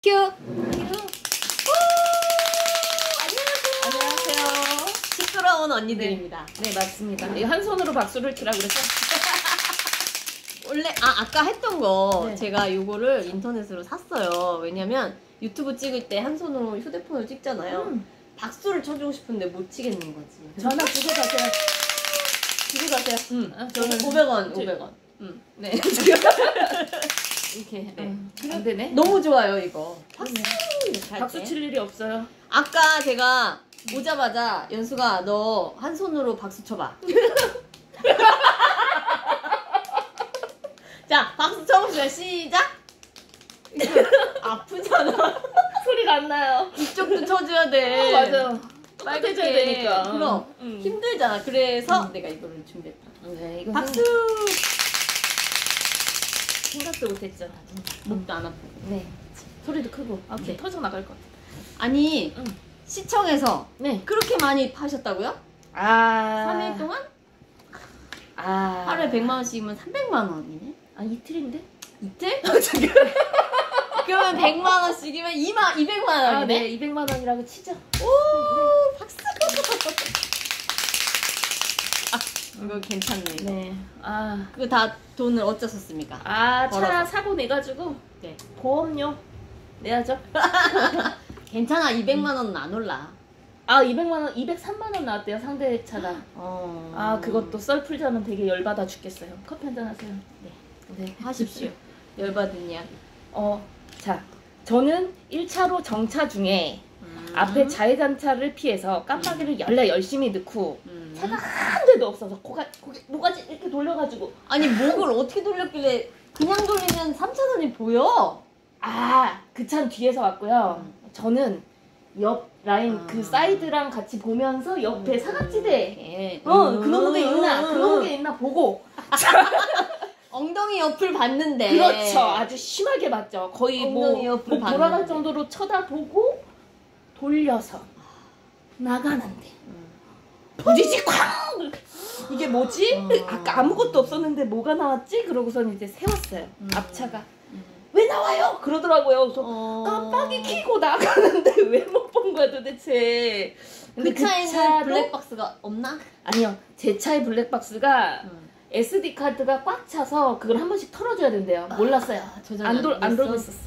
큐. 안녕하세요. 시끄러운 언니들입니다. 네, 맞습니다. 한 손으로 박수를 치라고 그랬죠? 원래 아까 했던 거 네. 제가 요거를 인터넷으로 샀어요. 왜냐면 유튜브 찍을 때 한 손으로 휴대폰을 찍잖아요. 박수를 쳐주고 싶은데 못 치겠는 거지. 전화 주고 가세요. 주고 가세요. 저는 500원, 500원. 네. 이렇게. 네. 안 되네. 너무 좋아요, 이거. 박수! 박수 칠 일이 없어요. 아까 제가 오자마자 연수가 너 한 손으로 박수 쳐봐. 자, 박수 쳐봅시다. 시작! 아프잖아. 소리가 안 나요. 이쪽도 쳐줘야 돼. 맞아요. 빨갛게 똑같아져야 되니까. 그럼 힘들잖아. 그래서 내가 이거를 준비했다. 네, 이거 박수! 생각도 못했죠. 목도 안 아프고. 네. 소리도 크고. 아, 네. 터져 나갈 것 같아. 아니, 시청에서 네. 그렇게 많이 파셨다고요? 아. 3일 동안? 아. 하루에 100만원씩이면 300만원이네? 아, 이틀인데? 이틀? 그러면 100만원씩이면 200만원이네? 아, 네. 200만 원이라고 치죠. 오, 박수! 이거 괜찮네. 네. 아. 그거 다 돈을 어디서 썼습니까? 아, 차 벌어서. 사고 내가지고 네. 보험료 내야죠. 괜찮아, 200만원은 안 올라. 아, 200만 원, 203만 원 나왔대요, 상대 차가. 어. 아, 그것도 썰 풀자면 되게 열받아 죽겠어요. 커피 한잔 하세요. 네. 네. 하십시오. 열받은 이야. 자, 저는 1차로 정차 중에 앞에 좌회전차를 피해서 깜빡이를 열심히 넣고 차가 한 대도 없어서 모가지 이렇게 돌려가지고 아니, 목을 어떻게 돌렸길래 그냥 돌리면 3차선이 보여? 아, 그 차는 뒤에서 왔고요. 저는 옆 라인 그 사이드랑 같이 보면서 옆에 사각지대 그런 게 있나 보고 엉덩이 옆을 봤는데. 그렇죠. 아주 심하게 봤죠. 거의 엉덩이 옆을 돌아갈 봤는데. 정도로 쳐다보고 돌려서 나가는데 부지지 쾅! 이게 뭐지? 아까 아무것도 없었는데 뭐가 나왔지? 그러고선 이제 세웠어요. 앞차가 왜 나와요? 그러더라고요. 그래서 깜빡이 켜고 나가는데 왜 못 본 거야 도대체. 근데 그 차에는 차도 블랙박스가 없나? 아니요. 제 차의 블랙박스가 SD 카드가 꽉 차서 그걸 한 번씩 털어줘야 된대요. 몰랐어요. 안 돌고 있었어.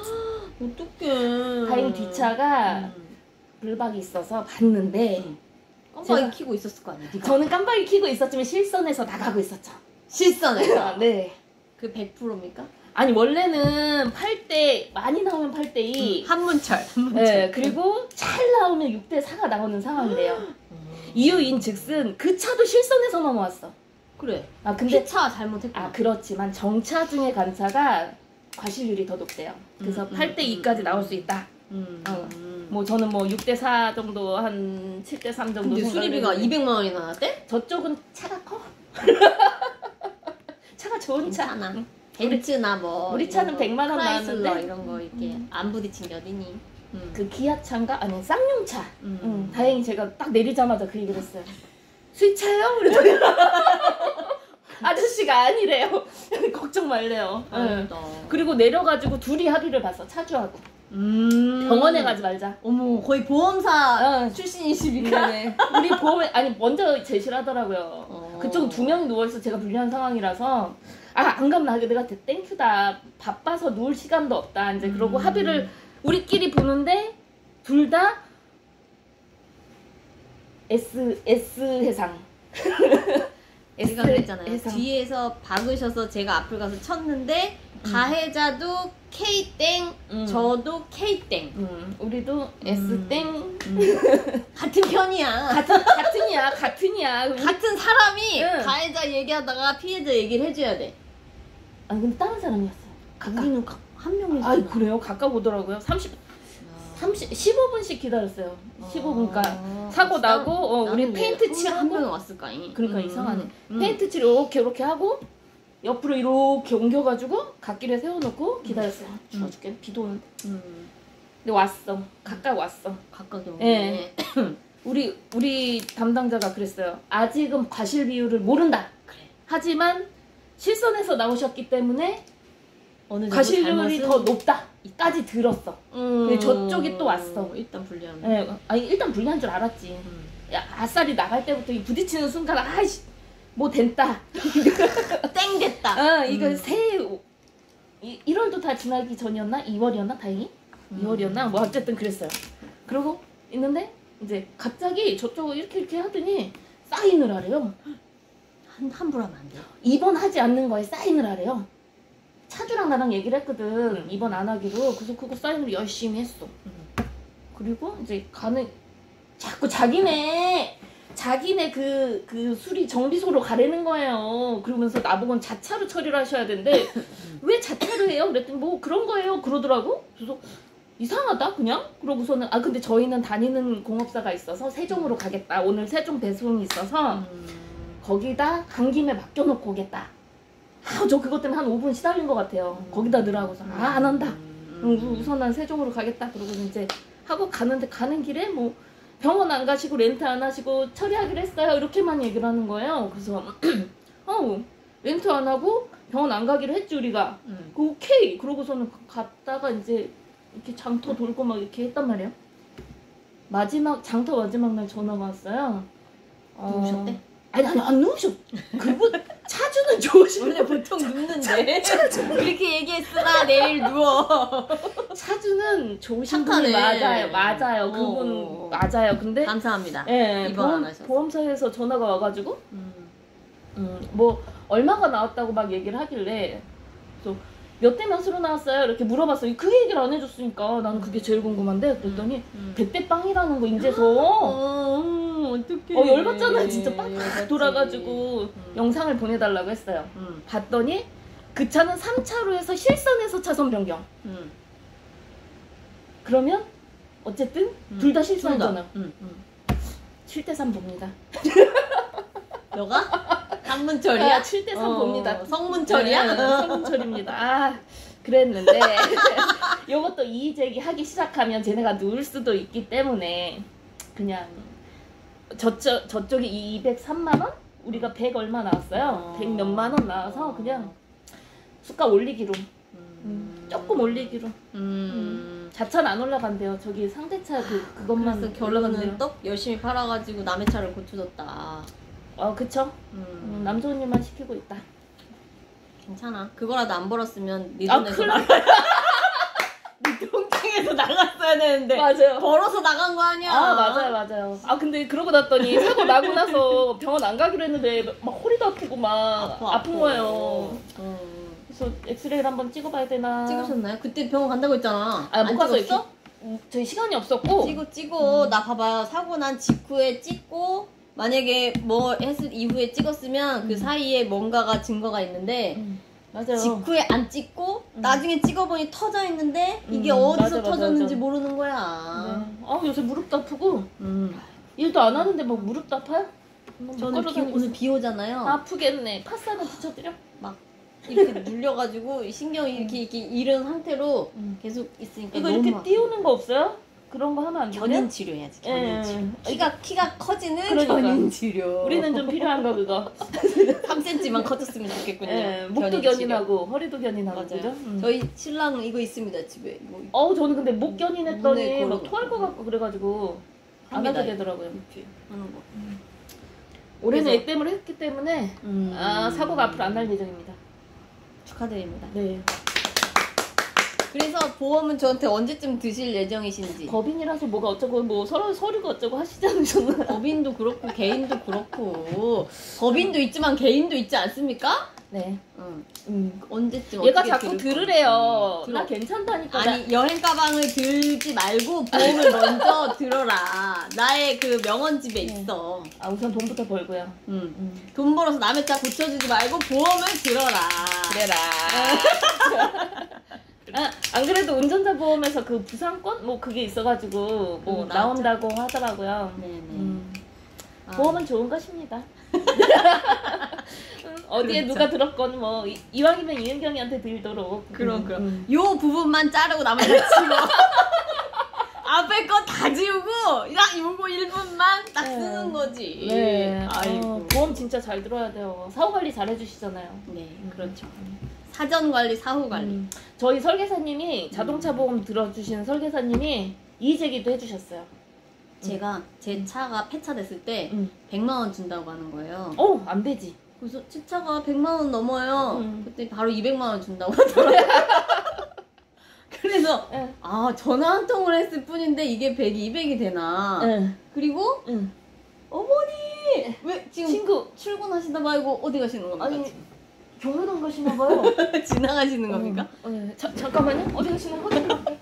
어떡해. 다행히 뒷차가 블박이 있어서 봤는데 깜빡이 켜고 있었을 거 아니야? 네가. 저는 깜빡이 켜고 있었지만 실선에서 나가고 있었죠. 실선에서. 네. 그 100%입니까? 아니 원래는 8대 많이 나오면 8대2 한문철. 네, 그리고 잘 나오면 6대4가 나오는 상황이래요. 이유인즉슨 그 차도 실선에서 넘어왔어. 그래. 아 근데 차 잘못했구나. 아 그렇지만 정차 중에 간 차가 과실률이 더 높대요. 그래서 8대2까지 나올 수 있다. 뭐 저는 뭐 6대4 정도 한 7대3 정도 근데 수리비가 200만 원이나 나왔대? 저쪽은 차가 커. 차가 좋은 차. 괜찮아. 벤츠나 뭐 우리 차는 100만 원 크라이슬러 나왔는데 이런 거 이렇게 안 부딪힌 게 어디니? 그 기아차인가? 아니 쌍용차. 다행히 제가 딱 내리자마자 그 얘기를 했어요. 수입차예요? 그랬더니 아저씨가 아니래요. 걱정 말래요. 그리고 내려가지고 둘이 합의를 봤어. 차주하고. 병원에 가지 말자. 어머, 거의 보험사 출신이시니까. 네네. 우리 보험에 아니 먼저 제시를 하더라고요. 그쪽은 2명이 누워있어. 제가 불리한 상황이라서 안 가면 내가 땡큐다. 바빠서 누울 시간도 없다. 이제 그러고 합의를 우리끼리 보는데 둘 다 S 해상. 제가 그랬잖아요. 뒤에서 박으셔서 제가 앞을 가서 쳤는데 가해자도 K땡, 저도 K땡. 우리도 S땡. 같은 편이야. 같은이야. 같은 사람이 가해자 얘기하다가 피해자 얘기를 해줘야 돼. 아니 근데 다른 사람이었어요. 우리는 한 명이었어. 아 그래요? 가까이 오더라고요. 15분씩 기다렸어요. 15분간 사고 나고 우리 페인트 칠하고 한 명이 왔을까? 그러니까 이상하네. 페인트 칠 이렇게 하고 옆으로 이렇게 옮겨가지고 갓길에 세워놓고 기다렸어요. 추워 죽겠네. 비도 오는데. 근데 왔어. 가까이 왔어. 가까이 오네. 네. 우리 담당자가 그랬어요. 아직은 과실 비율을 모른다. 그래. 하지만 실선에서 나오셨기 때문에 어느 정도 과실률이 더 높다. 까지 들었어. 근데 저쪽이 또 왔어. 일단 불리하네. 예, 아니 일단 불리한 줄 알았지. 야, 아싸리 나갈 때부터 이 부딪히는 순간 아이씨 뭐 됐다. 땡 됐다. 이거 새해 1월도 다 지나기 전이었나? 2월이었나? 다행히? 2월이었나? 뭐 어쨌든 그랬어요. 그러고 있는데 이제 갑자기 저쪽을 이렇게 하더니 사인을 하래요. 함부로 하면 안 돼요. 입원하지 않는 거에 사인을 하래요. 차주랑 나랑 얘기를 했거든. 입원 안 하기로. 그래서 그거 사인을 열심히 했어. 그리고 이제 자꾸 자기네 그 수리 정비소로 가라는 거예요. 그러면서 나보고는 자차로 처리를 하셔야 되는데 왜 자차를 해요? 그랬더니 뭐 그런 거예요 그러더라고. 그래서 이상하다 그냥. 그러고서는 근데 저희는 다니는 공업사가 있어서 세종으로 가겠다. 오늘 세종 배송이 있어서 거기다 간 김에 맡겨놓고 오겠다. 저 그것 때문에 한 5분 시달린 것 같아요. 거기다 넣으라고서 안 한다. 우선 난 세종으로 가겠다. 그러고 이제 하고 가는 길에 뭐 병원 안 가시고 렌트 안 하시고 처리하기로 했어요. 이렇게만 얘기를 하는 거예요. 그래서 렌트 안 하고 병원 안 가기로 했지 우리가. 오케이. 그러고서는 갔다가 이제 이렇게 장터 돌고 막 이렇게 했단 말이에요. 장터 마지막 날 전화가 왔어요. 누우셨대? 아니 안 누우셔. 그분 차주는 좋으신 원래 보통 눕는데 그렇게 얘기했으나 내일 누워. 차주는 좋으신 분이 맞아요. 그분 맞아요. 근데 감사합니다. 예, 입원 안 하셔서. 보험사에서 전화가 와가지고 뭐 얼마가 나왔다고 막 얘기를 하길래 그래서 몇 대 몇으로 나왔어요? 이렇게 물어봤어요. 그 얘기를 안 해줬으니까 나는 그게 제일 궁금한데 그랬더니 100대 빵이라는 거 인제서 어떡해. 열받잖아요. 진짜 빡 돌아가지고 영상을 보내달라고 했어요. 봤더니 그 차는 3차로에서 실선에서 차선 변경. 그러면 어쨌든 둘 다 실선이잖아. 7대3 봅니다. 너가? 상문철이야? 7대3 봅니다. 성문철이야? 네, 성문철입니다. 그랬는데 이것도 이의제기 하기 시작하면 쟤네가 누울 수도 있기 때문에 그냥 저쪽이 203만 원? 우리가 100 얼마 나왔어요. 100 몇만 원 나와서 그냥 수가 올리기로. 조금 올리기로. 자차는 안 올라간대요. 저기 상대차 그것만 그래서 결론은 떡 열심히 팔아가지고 남의 차를 고쳐줬다. 그쵸. 남조은 일만 시키고 있다. 괜찮아. 그거라도 안 벌었으면 네 큰일 돈에서 네 통장에서 나갔어야 되는데 맞아요. 벌어서 나간 거 아니야. 맞아요. 근데 그러고 났더니 사고 나고 나서 병원 안 가기로 했는데 막 허리도 아프고 막 아픈 거예요. 그래서 엑스레이를 한번 찍어봐야 되나. 찍으셨나요? 그때 병원 간다고 했잖아. 못 갔어. 저희 시간이 없었고. 찍고 나 봐봐요. 사고 난 직후에 찍고 만약에 뭐 했을 이후에 찍었으면 그 사이에 뭔가가 증거가 있는데 맞아요. 직후에 안 찍고 나중에 찍어보니 터져 있는데 이게 어디서 터졌는지 모르는 거야. 네. 요새 무릎도 아프고 일도 안 하는데 뭐 무릎도 아파요? 저는 오늘 비 오잖아요. 아프겠네. 파스 하나 붙여드려? 막 이렇게 눌려가지고 신경이 이렇게 잃은 상태로 계속 있으니까 이거 너무 이렇게 아파. 띄우는 거 없어요? 그런 거 하면 안 돼요? 견인 치료해야지. 견인 치료. 키가 커지는 그러니까. 견인 치료. 우리는 좀 필요한 거 그거. 3cm만 커졌으면 좋겠군요. 목도 견인하고 허리도 견인하고 맞아요. 그죠? 저희 신랑 이거 있습니다 집에. 뭐 저는 근데 목 견인했더니 눈에 막 걸어. 토할 것 같고 그래가지고 안 합니다. 하게 되더라고요. 하는 거. 올해는 그래서- 액땜을 했기 때문에 사고가 앞으로 안 날 예정입니다. 축하드립니다. 네. 그래서 보험은 저한테 언제쯤 드실 예정이신지. 법인이라서 뭐가 어쩌고 뭐 서류가 어쩌고 하시지 않으셨나요? 법인도 그렇고 개인도 그렇고 법인도 있지만 개인도 있지 않습니까? 네. 언제쯤 얘가 어떻게 자꾸 들을 들으래요. 건지. 나 괜찮다니까. 아니 여행 가방을 들지 말고 보험을 먼저 들어라. 나의 그 명언 집에 있어. 우선 돈부터 벌고요. 돈 벌어서 남의 차 고쳐주지 말고 보험을 들어라. 그래라. 안 그래도 운전자 보험에서 그 부상권 뭐 그게 있어가지고 뭐 나온다고 하더라고요. 네네. 보험은 좋은 것입니다. 어디에 그렇죠. 누가 들었건 뭐 이왕이면 이은경이한테 들도록. 그럼. 요 부분만 자르고 나머지 다 지워. 앞에 거 다 지우고 딱 요거 1분만 딱 쓰는 거지. 네. 아이고. 보험 진짜 잘 들어야 돼요. 사후 관리 잘 해주시잖아요. 네, 그렇죠. 사전 관리, 사후 관리. 저희 설계사님이 자동차 보험 들어주시는 설계사님이 이 얘기도 해주셨어요. 제가 제 차가 폐차됐을 때 100만 원 준다고 하는 거예요. 안 되지. 그래서 제 차가 100만 원 넘어요. 음. 그때 바로 200만 원 준다고 하더라고요. 그래서 응. 아 전화 한 통을 했을 뿐인데 이게 100, 200이 되나. 그리고 어머니 왜 지금 친구 출근하시다 말고 어디 가시는 겁니까? 아니 경로당 가시나 봐요. 지나가시는 겁니까? 잠깐만요. 어디 가시는 거죠?